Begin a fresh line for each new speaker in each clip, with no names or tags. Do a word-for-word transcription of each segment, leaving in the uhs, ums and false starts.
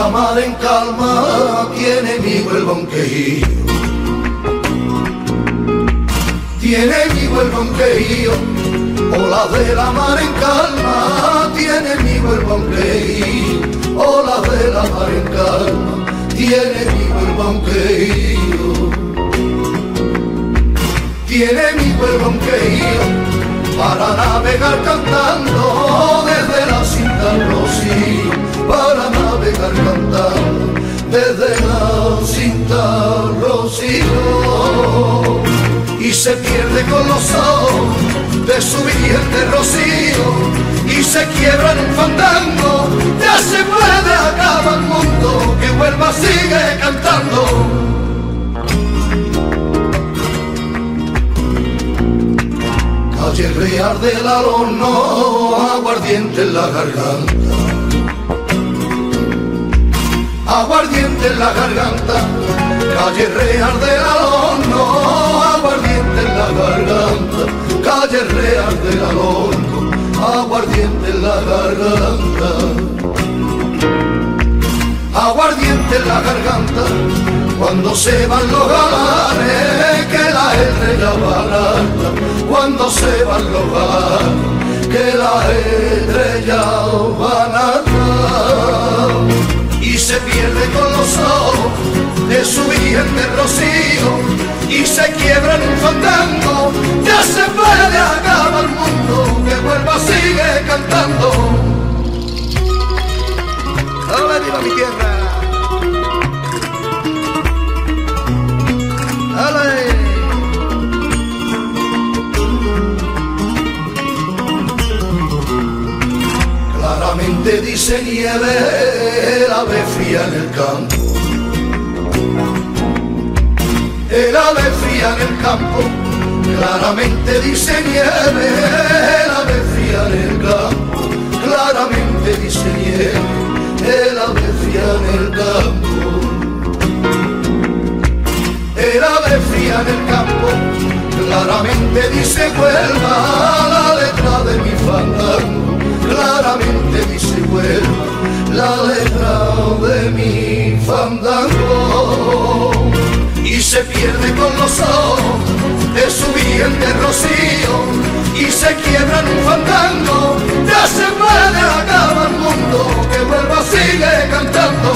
la mar en calma tiene mi Huelva quejío, tiene mi Huelva quejío. Ola de la mar en calma tiene mi Huelva quejío, ola de la mar en calma tiene mi Huelva quejío, tiene mi Huelva quejío para navegar cantando desde la cinta al rocío, para navegar cantando desde la cinta al rocío. Y se pierde con los ojos de su vigente rocío, y se quiebra en un fandango. Ya se puede acabar el mundo, que Huelva sigue cantando. Calle Real del Alorno, aguardiente en la garganta, aguardiente en la garganta. Calle Real del Alorno, aguardiente en la garganta. Calle Real del Alorno, aguardiente en la garganta, aguardiente en la garganta. Cuando se van los galanes, que la estrella barata, cuando se van los galanes, que la estrella barata. Y se pierde con los ojos de su vigente rocío, y se quiebra en un fandango. Ya se puede acabar el mundo, que Huelva sigue cantando. ¡Hola, viva mi tierra! ¡Hola! Claramente dice nieve, el ave fría en el campo, el ave fría en el campo. Claramente dice nieve, el ave fría en el campo. Claramente dice nieve, el ave fría en el campo. El ave fría en el campo. Claramente dice Huelva, la letra de mi fandango. Claramente dice Huelva, la letra de mi fandango. Y se pierde con los ojos de su vigente rocío, y se quiebra en un fandango. Ya se puede acabar el mundo, que Huelva sigue cantando.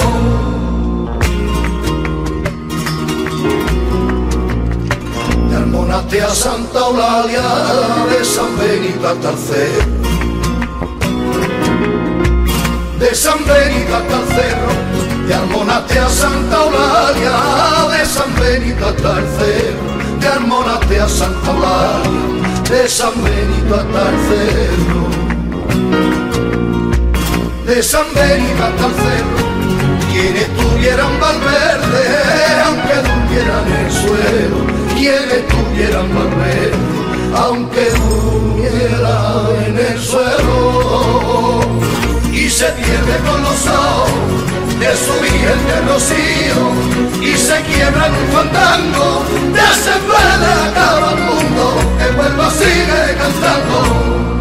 De Almonte a Santa Eulalia, de San Benito hasta el cerro, de San Benito hasta el cerro. De Almonte a Santa Eulalia, de San Benito hasta el cerro. De Almonte a Santa Eulalia, de San Benito hasta el cerro. De San Benito hasta el cerro. Quienes tuvieran Valverde, aunque durmieran en el suelo. Quienes tuvieran Valverde, aunque durmieran en el suelo. Y se pierde con los ojos de su vigente rocío, y se quiebra en un fandango. Ya se puede acabar el mundo, que Huelva sigue cantando.